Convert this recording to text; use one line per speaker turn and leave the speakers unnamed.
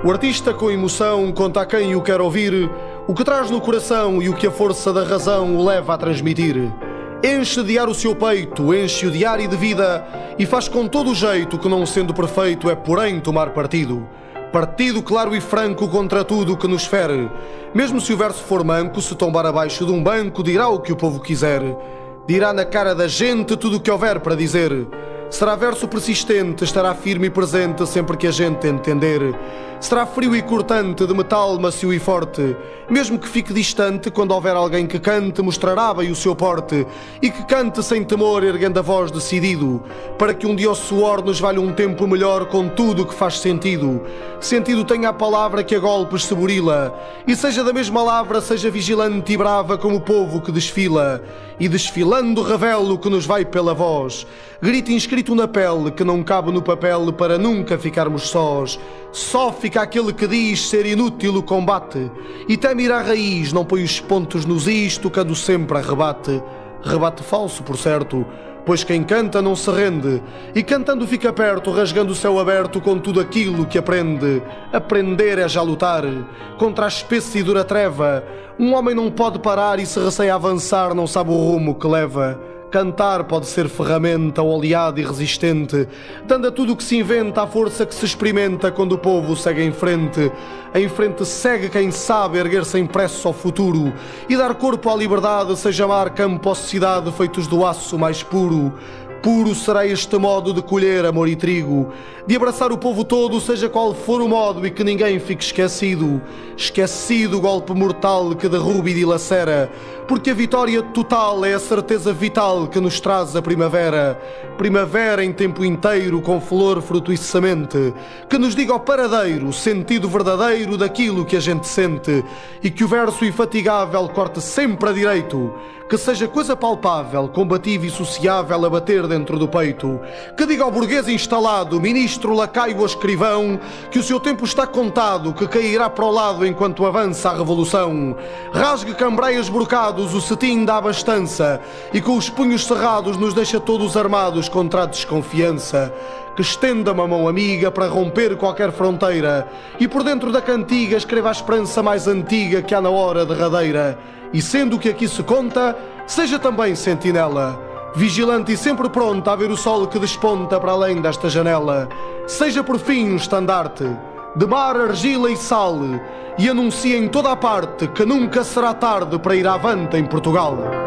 O artista com emoção conta a quem o quer ouvir o que traz no coração e o que a força da razão o leva a transmitir. Enche de ar o seu peito, enche-o de ar e de vida e faz com todo o jeito que, não sendo perfeito, é porém tomar partido. Partido claro e franco contra tudo que nos fere. Mesmo se o verso for manco, se tombar abaixo de um banco, dirá o que o povo quiser. Dirá na cara da gente tudo o que houver para dizer. Será verso persistente, estará firme e presente sempre que a gente entender. Será frio e cortante, de metal macio e forte. Mesmo que fique distante, quando houver alguém que cante, mostrará bem o seu porte. E que cante sem temor, erguendo a voz decidido, para que um dia o suor nos valha um tempo melhor com tudo o que faz sentido. Sentido tenha a palavra que a golpes se burila, e seja da mesma lavra, seja vigilante e brava como o povo que desfila. E desfilando revela o que nos vai pela voz. Grito inscrito na pele que não cabe no papel para nunca ficarmos sós. Só fica aquele que diz ser inútil o combate e teme ir à raiz, não põe os pontos nos is, tocando sempre a rebate. Rebate falso, por certo, pois quem canta não se rende e cantando fica perto, rasgando o céu aberto com tudo aquilo que aprende. Aprender é já lutar contra a espessa e dura treva. Um homem não pode parar e se receia avançar não sabe o rumo que leva. Cantar pode ser ferramenta oleada e resistente, dando a tudo o que se inventa a força que se experimenta quando o povo segue em frente. Em frente segue quem sabe erguer-se em pressa ao futuro e dar corpo à liberdade, seja mar, campo ou cidade, feitos do aço mais puro. Puro será este modo de colher amor e trigo, de abraçar o povo todo, seja qual for o modo, e que ninguém fique esquecido. Esquecido o golpe mortal que derruba e dilacera, porque a vitória total é a certeza vital que nos traz a primavera. Primavera em tempo inteiro, com flor, fruto e semente, que nos diga ao paradeiro o sentido verdadeiro daquilo que a gente sente, e que o verso infatigável corte sempre a direito, que seja coisa palpável, combativa e sociável a bater dentro do peito. Que diga ao burguês instalado, ministro, lacaio ou escrivão, que o seu tempo está contado, que cairá para o lado enquanto avança a revolução. Rasgue cambreias brocados o cetim da abastança e com os punhos cerrados nos deixa todos armados contra a desconfiança. Que estenda uma mão amiga para romper qualquer fronteira e por dentro da cantiga escreva a esperança mais antiga que há na hora derradeira. E sendo o que aqui se conta, seja também sentinela, vigilante e sempre pronta a ver o sol que desponta para além desta janela. Seja por fim um estandarte de mar, argila e sal, e anuncie em toda a parte que nunca será tarde para ir avante em Portugal.